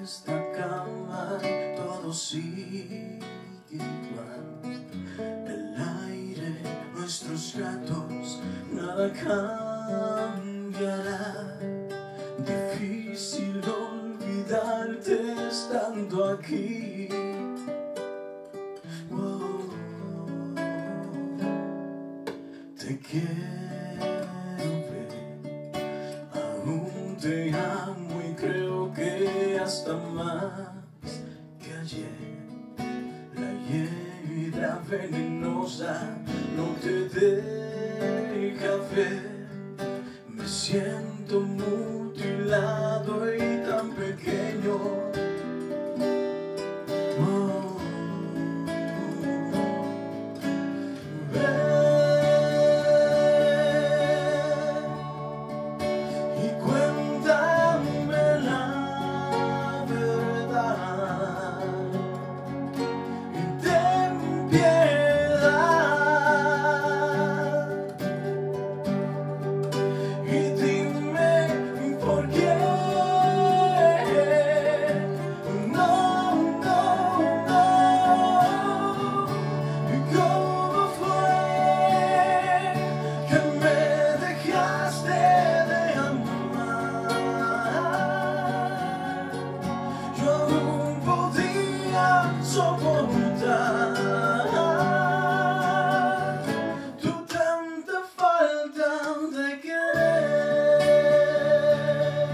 esta cama todo sigue igual. El aire, nuestros gatos, nada cambiará. Difícil olvidarte estando aquí. Oh, te quiero ver, aún te amo y creo que hasta más que ayer. La hiedra venenosa no te deja ver. Me siento mutilado y tan pequeño. Oh, ven y cuéntame la verdad. Ten piedad y dime por qué. No, no, no. ¿Cómo fue que me dejaste de amar? Yo aún podía soportar tu tanta falta de querer.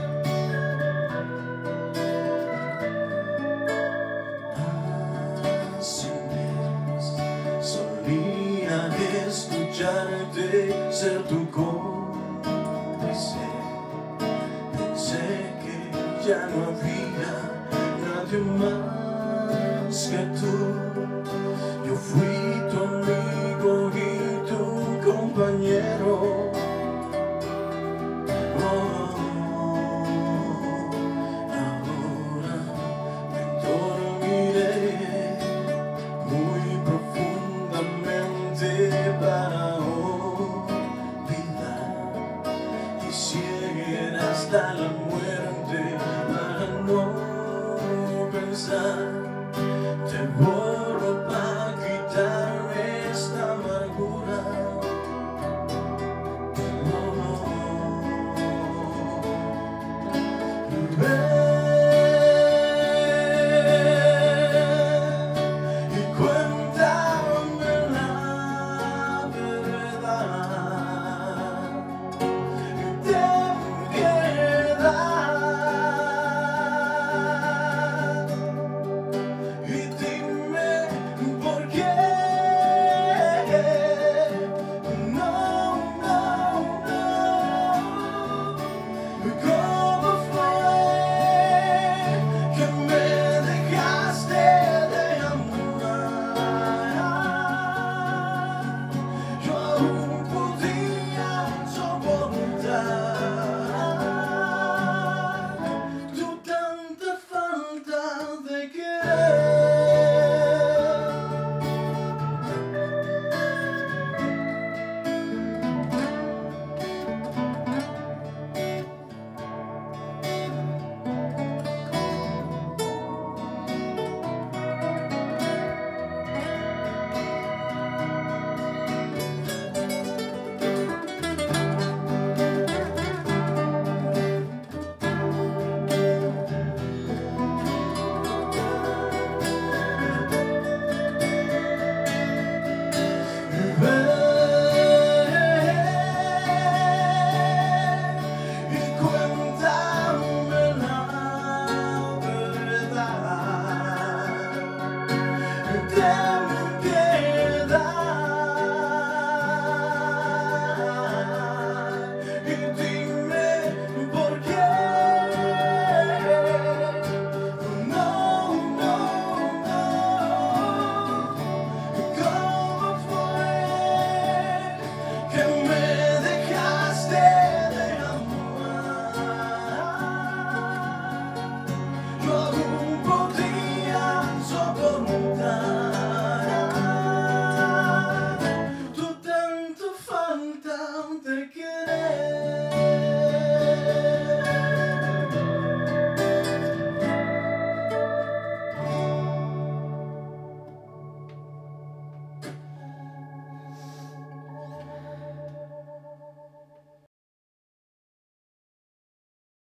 Hace un mes solía escucharte, ser tu cómplice. Pensé que ya no había nadie más que tú. Yo fui tu amigo y tu compañero. Oh, ahora me dormiré muy profundamente para olvidar. Quisiera hasta la muerte para no pensar. Te voy